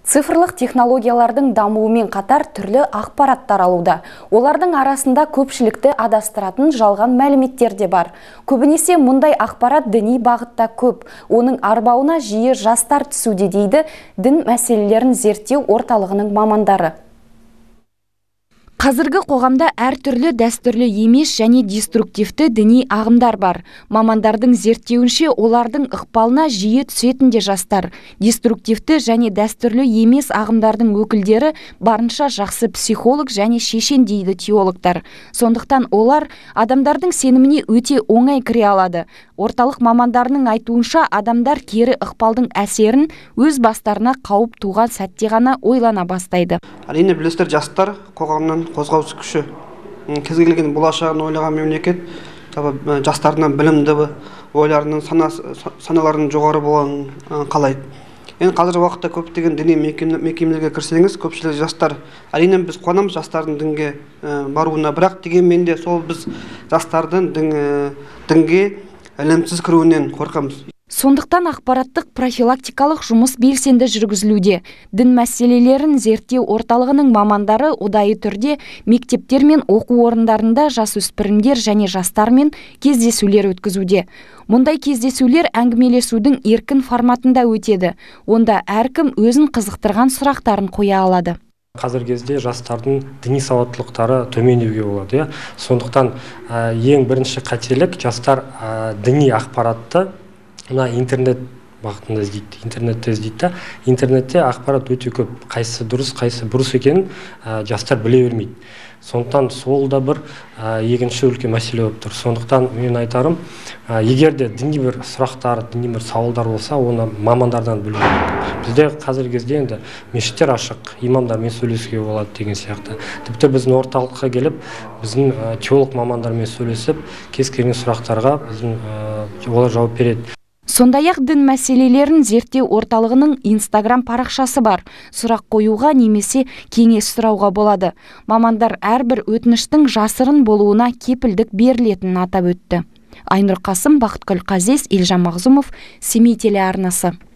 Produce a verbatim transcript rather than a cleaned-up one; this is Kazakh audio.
Цифрлық технологиялардың дамуымен қатар түрлі ақпараттар алуда. Олардың арасында көпшілікті адастыратын жалған мәліметтер де бар. Көбінесе мұндай ақпарат діни бағытта көп. Оның арбауына жиі жастар түсуде дейді дін мәселелерін зерттеу орталығының мамандары. Қазіргі қоғамда әртүрлі дәстүрлі емес және деструктивті діни ағымдар бар. Мамандардың зерттеуінше олардың ықпалына жиі түсетін де жастар. Деструктивті және дәстүрлі емес ағымдардың өкілдері барынша жақсы психолог және шешен дейді теологтар. Сондықтан олар адамдардың сеніміне өте оңай кіре алады. Орталық мамандарының айтуынша адамдар кері ықпалдың әсерін өз бастарына қауіп туған сәтте ғана ойлана бастайды. Әрине білесіздер, жастар қоғамның қозғаушы күші. Кез келген болашағын ойлаған мемлекет жастарынан білімді, ойларының саналарының жоғары болғанын қалайды. Енді қазіргі уақытта көптеген діни мекемелерге кірсеңіз, көпшілігі жастар. Әрине біз қуанамыз жастардың дінге баруына, бірақ дегенмен де сол біз жастардың дінге ілімсіз кіруінен қорқамыз. Сондықтан ақпараттық профилактикалық жұмыс белсенді жүргізілуде. Дін мәселелерін зерттеу орталығының мамандары ұдайы түрде мектептер мен оқу орындарында жасөспірімдер және жастармен кездесулер өткізуде. Мұндай кездесулер әңгімелесудің еркін форматында өтеді. Онда әркім өзін қызықтырған сұрақтарын қоя алады. Қазіргі кезде жастардың діни сауаттылықтары төмендеуге болады. Сондықтан ең бірінші қателік жастар діни ақпаратты мына интернет бағытында іздейді, интернетте іздейді. Интернетте ақпарат өте көп, қайсы дұрыс, қайсы бұрыс екенін жастар біле бермейді. Сондықтан сол да бір екінші үлкен мәселе болып тұр. Сондықтан мен айтарым, егер де діни бір сұрақтар, діни бір сауалдар болса, оны мамандардан білу керек. Бізде қазіргі кезде енді мешіттер ашық, имамдармен сөйлесуге болады деген сияқты. Тіпті біздің орталыққа келіп, біздің теолог мамандармен сөйлесіп, кез келген сұрақтарға біздің олар жауап береді. Сондай-ақ дін мәселелерін зерттеу орталығының Инстаграм парақшасы бар. Сұрақ қоюға немесе кеңес сұрауға болады. Мамандар әрбір өтініштің жасырын болуына кепілдік берілетінін атап өтті. Айнұр Қасым, Бақытгүл Қазес, Елжан Мағзумов, Семей телеарнасы.